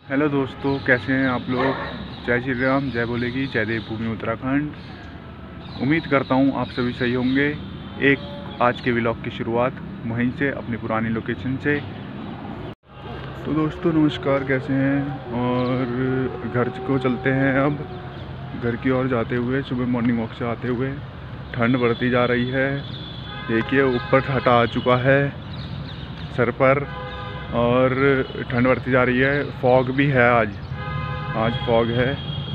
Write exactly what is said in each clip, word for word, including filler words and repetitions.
Hello दोस्तों, कैसे हैं आप लोग। जय श्री राम, जय बोले की, जय देवभूमि उत्तराखंड। उम्मीद करता हूं आप सभी सही होंगे। एक आज के व्लॉग की शुरुआत वहीं से, अपनी पुरानी लोकेशन से। तो दोस्तों नमस्कार, कैसे हैं। और घर को चलते हैं अब, घर की ओर जाते हुए। सुबह मॉर्निंग वॉक से आते हुए ठंड बढ़ती जा रही है। देखिए ऊपर हटा आ चुका है सर पर, और ठंड बढ़ती जा रही है। फॉग भी है, आज आज फॉग है।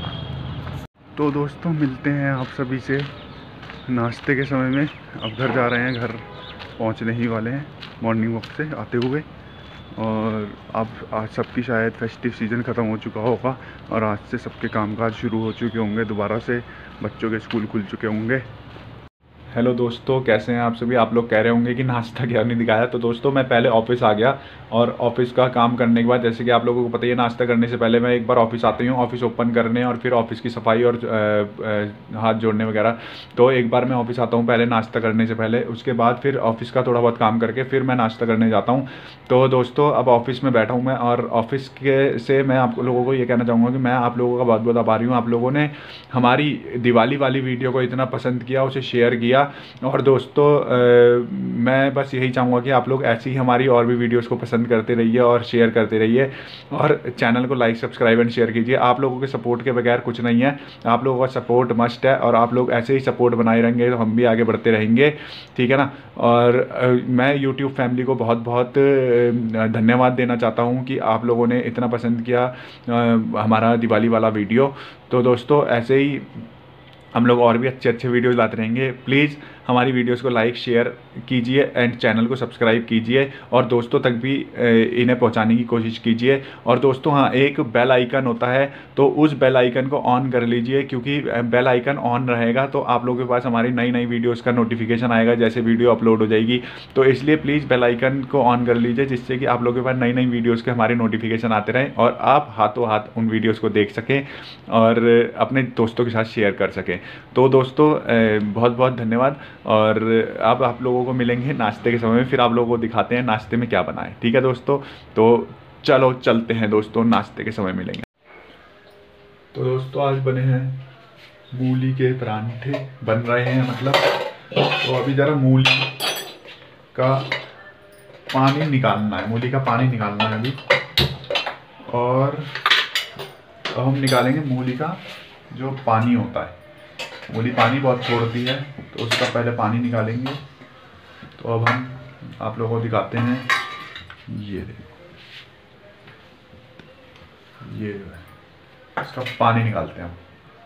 तो दोस्तों मिलते हैं आप सभी से नाश्ते के समय में। अब घर जा रहे हैं, घर पहुंचने ही वाले हैं मॉर्निंग वॉक से आते हुए। और अब आज सबकी शायद फेस्टिव सीज़न ख़त्म हो चुका होगा और आज से सबके कामकाज शुरू हो चुके होंगे दोबारा से। बच्चों के स्कूल खुल चुके होंगे। हेलो दोस्तों, कैसे हैं आप सभी। आप लोग कह रहे होंगे कि नाश्ता क्या नहीं दिखाया। तो दोस्तों मैं पहले ऑफिस आ गया और ऑफिस का काम करने के बाद, जैसे कि आप लोगों को पता ही है, नाश्ता करने से पहले मैं एक बार ऑफिस आती हूँ, ऑफिस ओपन करने और फिर ऑफिस की सफाई और आ, आ, हाथ जोड़ने वगैरह। तो एक बार मैं ऑफिस आता हूँ पहले नाश्ता करने से पहले, उसके बाद फिर ऑफिस का थोड़ा बहुत काम करके फिर मैं नाश्ता करने जाता हूँ। तो दोस्तों अब ऑफिस में बैठा हूँ मैं, और ऑफिस के से मैं आप लोगों को ये कहना चाहूँगा कि मैं आप लोगों का बहुत बहुत आभारी हूँ। आप लोगों ने हमारी दिवाली वाली वीडियो को इतना पसंद किया, उसे शेयर किया। और दोस्तों आ, मैं बस यही चाहूँगा कि आप लोग ऐसी ही हमारी और भी वीडियोस को पसंद करते रहिए और शेयर करते रहिए, और चैनल को लाइक सब्सक्राइब एंड शेयर कीजिए। आप लोगों के सपोर्ट के बगैर कुछ नहीं है, आप लोगों का सपोर्ट मस्ट है, और आप लोग ऐसे ही सपोर्ट बनाए रहेंगे तो हम भी आगे बढ़ते रहेंगे, ठीक है ना। और आ, मैं यूट्यूब फैमिली को बहुत बहुत धन्यवाद देना चाहता हूँ कि आप लोगों ने इतना पसंद किया आ, हमारा दिवाली वाला वीडियो। तो दोस्तों ऐसे ही हम लोग और भी अच्छे अच्छे वीडियोस लाते रहेंगे। प्लीज़ हमारी वीडियोस को लाइक शेयर कीजिए एंड चैनल को सब्सक्राइब कीजिए, और दोस्तों तक भी इन्हें पहुंचाने की कोशिश कीजिए। और दोस्तों हाँ, एक बेल आइकन होता है, तो उस बेल आइकन को ऑन कर लीजिए, क्योंकि बेल आइकन ऑन रहेगा तो आप लोगों के पास हमारी नई नई वीडियोज़ का नोटिफिकेशन आएगा जैसे वीडियो अपलोड हो जाएगी। तो इसलिए प्लीज़ बेल आइकन को ऑन कर लीजिए, जिससे कि आप लोगों के पास नई नई वीडियोज़ के हमारे नोटिफिकेशन आते रहें और आप हाथों हाथ उन वीडियोज़ को देख सकें और अपने दोस्तों के साथ शेयर कर सकें। तो दोस्तों बहुत बहुत धन्यवाद। और अब आप लोगों को मिलेंगे नाश्ते के समय में, फिर आप लोगों को दिखाते हैं नाश्ते में क्या बना है, ठीक है दोस्तों। तो चलो चलते हैं दोस्तों, नाश्ते के समय मिलेंगे। तो दोस्तों आज बने हैं मूली के परांठे, बन रहे हैं मतलब। तो अभी ज़रा मूली का पानी निकालना है, मूली का पानी निकालना है अभी। और अब हम निकालेंगे मूली का जो पानी होता है। मूली पानी बहुत छोड़ती है, तो उसका पहले पानी निकालेंगे। तो अब हम आप लोगों को दिखाते हैं, ये देखो, ये जो है इसका पानी निकालते हैं हम।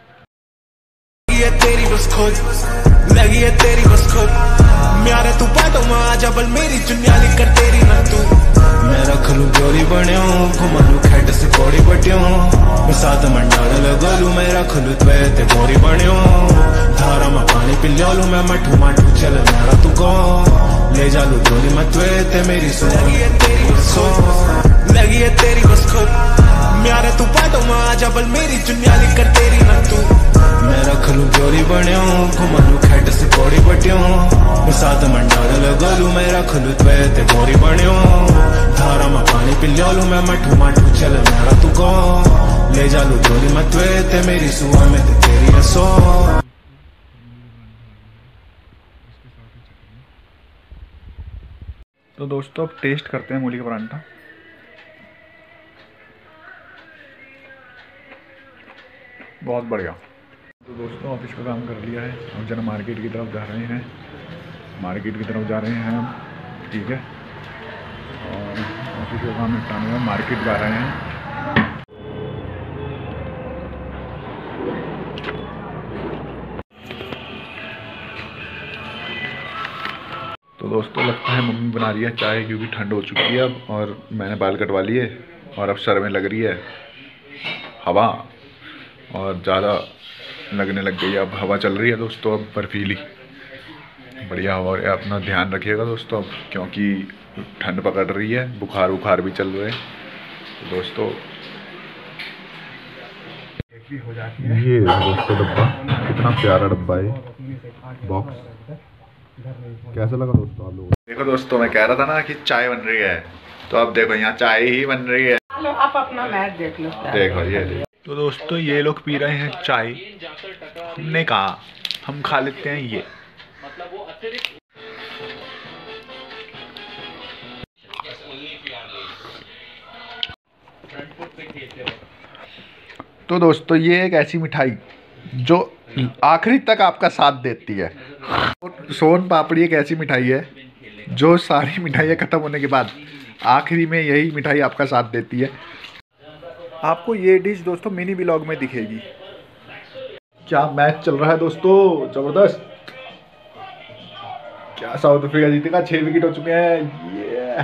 तेरी बस खुद लगी है, तेरी बस खुद म्यारे तू पाटो मां जबल मेरी चुन्याली कर तेरी ना तू। मैं रख लूं जोरी बन्यो, घुमा लूं खेड से कोड़ी बट्यो, मैं साथ मंडाल लगा लूं, मैं रख लूं त्वे ते गोरी बन्यो। धारा में पानी पी लूं मैं, मठू मठू चल मेरा तू को ले जा लूं जोरी मैं त्वे ते मेरी सो। लगी है तेरी बस खुद लगी है तेरी बस खुद म्यारे तू पाटो मां जबल मेरी चुन्याली कर तेरी ना तू। मैं रख लूं जोरी बन्यो, घुमा लूं खेड से कोड़ी बट्यो, मैं साथ मंडाल लगा लूं, मैं रख लूं त्वे ते गोरी बन्यो। धारा में पानी पी लूं मैं, मठू मठू चल मेरा तू को ले जा लूं जोरी मैं त्वे ते मेरी सुआ में ते तेरी रसो। तो दोस्तों अब टेस्ट करते हैं मूली का परांठा। बहुत बढ़िया। तो दोस्तों ऑफिस का काम कर लिया है, अब जरा मार्केट की तरफ जा रहे हैं, मार्केट की तरफ जा रहे हैं हम, ठीक है। और ऑफिस का काम निपटाने में मार्केट जा रहे हैं। तो दोस्तों लगता है मम्मी बना रही है चाय, क्योंकि ठंड हो चुकी है अब, और मैंने बाल कटवा लिए और अब सर में लग रही है हवा, और ज़्यादा लगने लग गई है। अब हवा चल रही है दोस्तों, अब बर्फीली बढ़िया हवा है। अपना ध्यान रखिएगा दोस्तों अब, क्योंकि ठंड पकड़ रही है, बुखार बुखार भी चल रहे हैं। तो दोस्तों हो जाती है। ये दोस्तों डब्बा, कितना प्यारा डब्बा है, बॉक्स। कैसा लगा दोस्तों आप लोगों को। देखो दोस्तों मैं कह रहा था ना कि चाय बन रही है, तो अब देखो यहाँ चाय ही बन रही है। लो आप अपना मैच देख लो। देखो ये देखो। तो दोस्तों ये लोग पी रहे हैं चाय, हमने कहा हम खा लेते हैं ये। तो दोस्तों ये एक ऐसी मिठाई जो आखिरी तक आपका साथ देती है। सोन पापड़ी एक ऐसी मिठाई है जो सारी मिठाइयाँ खत्म होने के बाद आखिरी में यही मिठाई आपका साथ देती है। आपको ये डिश दोस्तों मिनी व्लॉग में दिखेगी। क्या मैच चल रहा है दोस्तों, जबरदस्त। क्या साउथ अफ्रीका जीतेगा, छह विकेट हो चुके हैं। ये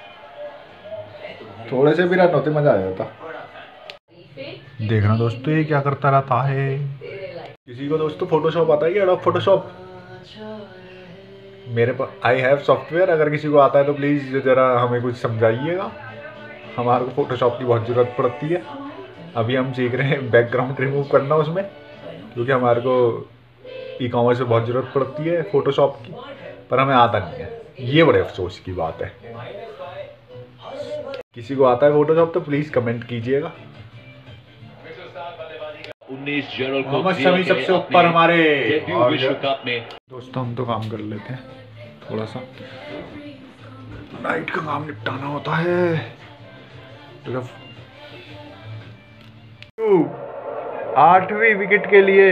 थोड़े से भी रन होते मजा आ जाता। देखना दोस्तों ये क्या करता रहता है। किसी को दोस्तों फोटोशॉप आता है क्या? एडोब फोटोशॉप मेरे पास आई हैव सॉफ्टवेयर, अगर किसी को आता है तो प्लीज़ ज़रा हमें कुछ समझाइएगा। हमारे को फोटोशॉप की बहुत ज़रूरत पड़ती है। अभी हम सीख रहे हैं बैकग्राउंड रिमूव करना उसमें, क्योंकि हमारे को ई कॉमर्स में बहुत ज़रूरत पड़ती है फोटोशॉप की, पर हमें आता नहीं है। ये बड़े अफसोस की बात है। किसी को आता है फोटोशॉप तो प्लीज़ कमेंट कीजिएगा। मोहम्मद शमी सबसे ऊपर हमारे विश्व कप में। दोस्तों हम तो काम कर लेते हैं, थोड़ा सा नाइट का काम निपटाना होता है। आठवीं विकेट के लिए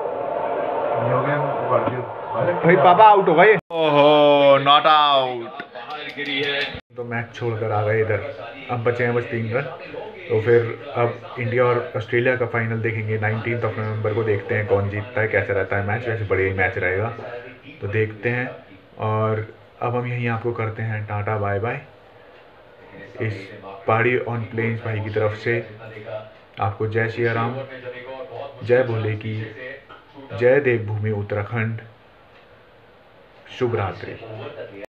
भाई पापा आउट हो गए। ओहो नॉट आउट। तो मैच छोड़कर आ गए इधर। अब बचे हैं बस तीन रन। तो फिर अब इंडिया और ऑस्ट्रेलिया का फाइनल देखेंगे नाइनटीन्थ ऑफ नवंबर को। देखते हैं कौन जीतता है, कैसा रहता है मैच। वैसे बढ़िया ही मैच रहेगा, तो देखते हैं। और अब हम यहीं आपको करते हैं टाटा बाय बाय। इस पहाड़ी ऑन प्लेन्स भाई की तरफ से आपको जय श्री राम, जय भोले की, जय देवभूमि उत्तराखंड, शुभ रात्रि।